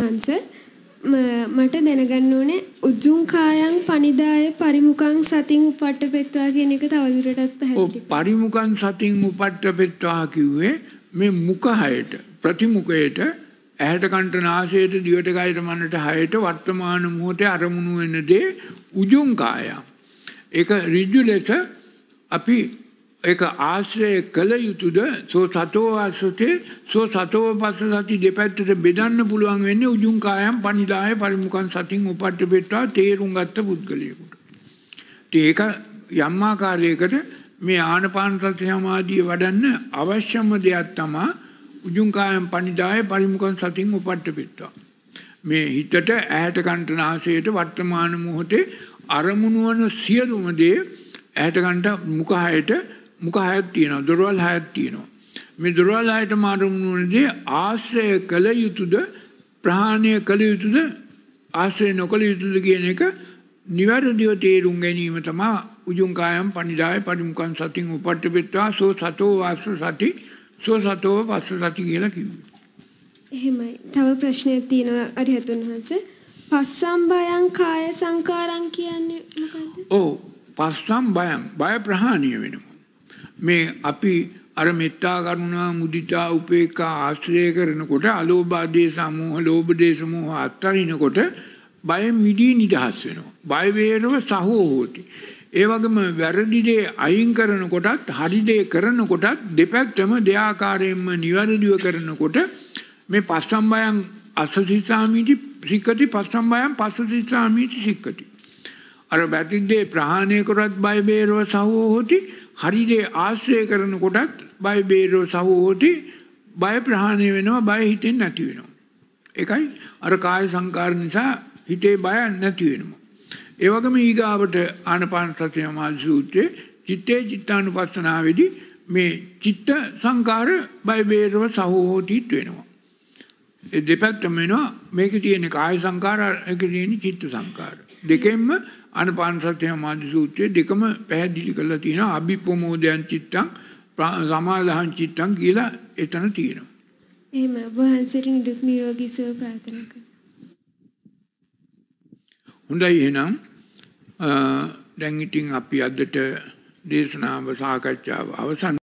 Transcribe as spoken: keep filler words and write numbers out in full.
වහන්සේ මට දැනගන්න ඕනේ උජුං කායං පනිදාය පරිමුඛං සතින් උපට්ඨපෙත්වා කියන එක තවදුරටත් පැහැදිලි. ඔව් පරිමුඛං සතින් උපට්ඨපෙත්වා කිව්වේ මේ මුඛහයට ප්‍රතිමුඛයට ඇහැට කන්ට නාසයට දිවට කයට මනට හයට වර්තමාන මොහොතේ අරමුණු වෙන දේ උජුං කායං. ඒක ඍජු ලෙස අපි ඒක ආශ්‍රය කළ යුතුද සෝ සතෝ ආශ්‍රතේ සෝ සතෝ පස්සසති දෙපැත්තට බෙදන්න පුළුවන් වෙන්නේ උජුං කායම් පනිදාය පරිමුඛං සතින් උපට්ඨපෙත්වා තේරුම් ගත්ත පුද්ගලයෙකුට. ඒක යම් ආකාරයකට මේ ආනපාන සති සමාධිය වඩන්න අවශ්‍යම දෙයක් තමයි උජුං කායම් පනිදාය පරිමුඛං සතින් උපට්ඨපෙත්වා. මේ හිතට ඇහැට කන්ට නාසයට වර්තමාන මොහොතේ අරමුණු වන සියලුම දේ ඇහැට කන්ට මුඛහයට මුඛ හයක් තියෙනවා දොරවල් හයක් තියෙනවා මේ දොරවල් හයට මාරුමුණු වනදී ආශ්‍රය කළ යුතුද ප්‍රහාණය කළ යුතුද ආශ්‍රය නොකළ යුතුද කියන එක නිවැරදිව තේරුම් ගැනීම තමයි උජුං කායම් පනිදාය පරිමුඛං සතින් උපට්ඨපෙත්වා සෝ සතෝ වාස්ස සති සෝ සතෝ පස්ස සති කියලා කිව්වේ. එහෙමයි. තව ප්‍රශ්නයක් තියෙනවා අරිහතුන් වහන්සේ. පස්සම් බයං කාය සංකාරං කියන්නේ මොකද්ද? ඔව් පස්සම් බයං බය ප්‍රහාණය වෙනවා. මේ අපි අර මෙත්තා කරුණා මුදිතා උපේක්ඛා ආශ්‍රය කරනකොට අලෝභ ආදේශ මොහ ලෝභ දේශ මොහ අත්තරිනකොට බය මිදී නිදහස් වෙනවා. බය වේරව සහෝ හොති. ඒ වගේම වැරදි දේ අයින් කරනකොටත් හරි දේ කරනකොටත් දෙපැත්තම දෙආකාරයෙන්ම නිවැරදිව කරනකොට මේ පස්සම් බයං අසසිතාමිති සික්කති පස්සම් බයං පස්සසිතාමිති සික්කති. අර වැරදි දේ ප්‍රහාණය කරත් බය වේරව සහෝ හොති. හරිදේ ආශ්‍රය කරනකොටත් බය බේරෝ සහෝති බය ප්‍රහාණය වෙනවා බය හිතෙන් නැති වෙනවා. ඒකයි අර කාය සංකාර නිසා හිතේ බය නැති වෙනවා. ඒ වගේම ඊගාවට ආනපාන සති සමාධි සූත්‍රයේ චිත්තේ චිත්තානුපස්සනාවේදී මේ චිත්ත සංකාර බය බේරව සහෝති වෙනවා. ඒ දෙපැත්තම වෙනවා. මේකේ තියෙන කාය සංකාර ඒකේ තියෙන චිත්ත සංකාර. දෙකෙන්ම ආනපාන සති සමාධි සූත්‍රයේ දෙකම පැහැදිලි කරලා තියෙනවා. අභිප්‍රමෝදයන් චිත්තං සමාධං චිත්තං කියලා එතන තියෙනවා. එහෙම වහන්සේට නිදුක් නිරෝගී සුව ප්‍රාර්ථනා කරනවා. හොඳයි එහෙනම් දැන් ඉතින් අපි අදට දේශනාව සාකච්ඡාව අවසන්